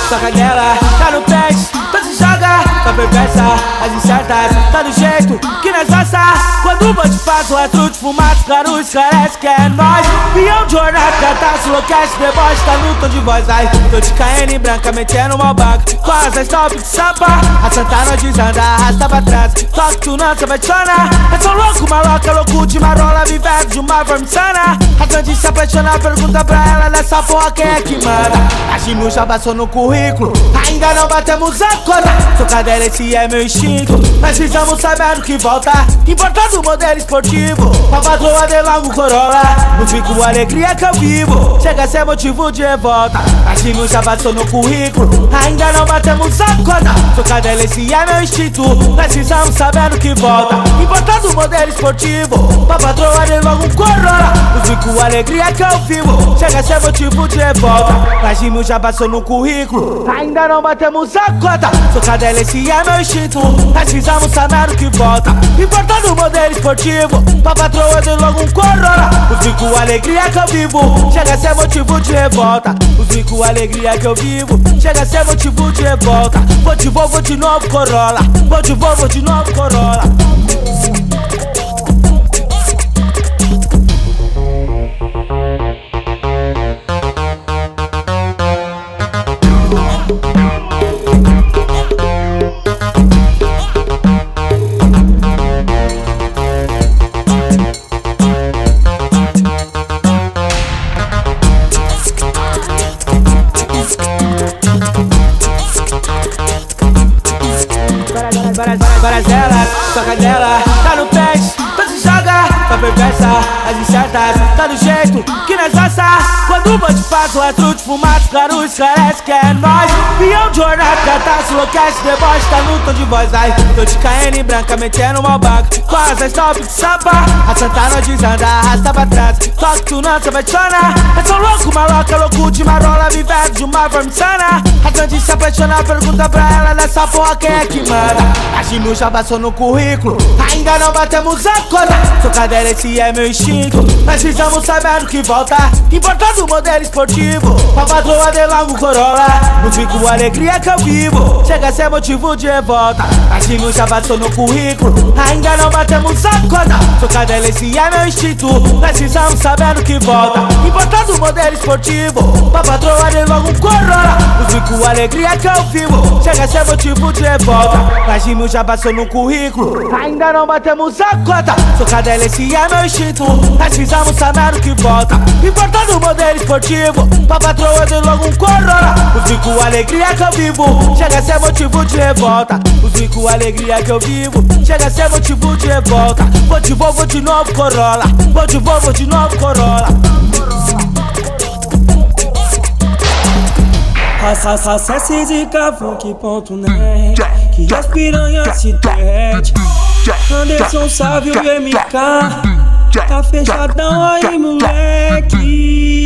soca dela, tá no pés, então se joga, tá perversa, as incertas, tá do jeito que nós gosta. Quando o bonde faz o astro de fumaça, claro, esclarece que é nóis. Pião de jornada, cartaz, enlouquece, deboche, tá no tom de voz. Ai, tô de KN em branca, metendo mal baco, com as stop de samba. A santa não desanda, arrasta pra trás, toque tu não, cê vai chorar. Eu sou louco, maloca, louco de marola, vivendo de uma forma insana. A Sandy se apaixona, pergunta pra ela nessa porra quem é que manda. A Gimil já passou no currículo, ainda não batemos a cota. Sou cadeira, esse é meu instinto, nós precisamos saber o que volta. Importando o modelo esportivo, a patroa de logo Corolla. Não fico alegria que eu vivo, chega a ser motivo de revolta. A Gimil já passou no currículo, ainda não batemos a cota. Sou cadeira, esse é meu instinto, nós precisamos saber o que volta. Importando o modelo esportivo, a patroa de logo Corolla. Não fico alegria que eu vivo, chega a ser motivo de revolta. A Gimil já passou no currículo, ainda não batemos a cota. Sou cadeira, esse é meu instinto, nós precisamos saber o que volta. Importando o modelo esportivo, pra patroa de logo Corolla. Os fico alegria que eu vivo, chega a ser motivo de revolta. Os fico alegria que eu vivo, chega a ser motivo de revolta. Vou de novo Corolla, vou de novo Corolla. Várias delas, soca dela, tá no pés, então se joga, tá perversa, as incertas, tá do jeito que nós gosta. Quando o bonde faz o astro de fumaça, claro, esclarece que é nóis. Pião de jornada, cartaz, enlouquece, deboche, tá no tom de voz. Ai, tô de KN em branca, metendo mal baco, com as stop de samba. A santa não desanda, arrasta pra trás, toque tu não, cê vai chorar. Eu sou louco, maloca, louco de marola, vivendo de uma forma insana. A Sandy se apaixona, pergunta pra ela nessa porra quem é que manda. A Gimil já passou no currículo, ainda não batemos a cota. Sou cadeira, esse é meu instinto, nós precisamos saber o que volta. Importando o modelo esportivo, a patroa de logo Corolla. Não fico alegria que eu vivo, chega a ser motivo de revolta. A Gimil já passou no currículo, ainda não batemos a cota. Sou cadeira, esse é meu instinto, nós precisamos saber o que volta. Importando o modelo esportivo, a patroa de logo Corolla. Não fico alegria que eu vivo, chega a ser motivo de revolta. A Gimil já passou no currículo, ainda não batemos a cota. Sou cadeira, esse é meu instinto, nós precisamos saber o que volta. Importando o modelo esportivo, pra patroa de logo Corolla. Os fico alegria que eu vivo, chega a ser motivo de revolta. Os fico alegria que eu vivo, chega a ser motivo de revolta. Vou de novo Corolla, vou de novo Corolla. Acesse zicafunk.net, que as piranhas se derrete. Anderson Sávio MK, tá fechadão aí, moleque.